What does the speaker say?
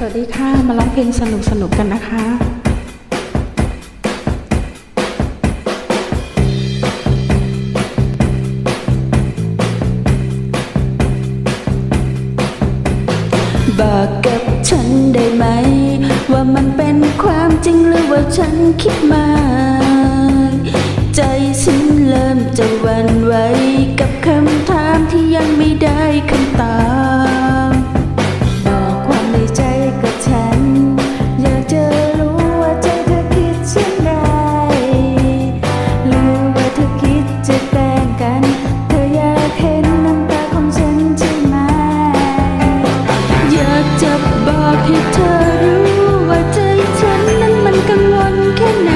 วัสดีค่ะมาร้องเพลงสนุกกันนะคะบอกกับฉันได้ไหมว่ามันเป็นความจริงหรือว่าฉันคิดมากใจฉันเริ่มจะหวั่นไหวกับคำถามที่ยังไม่ได้คำตอบบอกความในใจกับฉันอยากจะรู้ว่าใจเธอคิดเช่นไรหรือว่าเธอคิดจะแต่งกันเธออยากเห็นน้ำตาของฉันใช่ไหมอยากจะบอกให้เธอรู้ว่าใจฉันนั้นมันกังวลแค่ไหน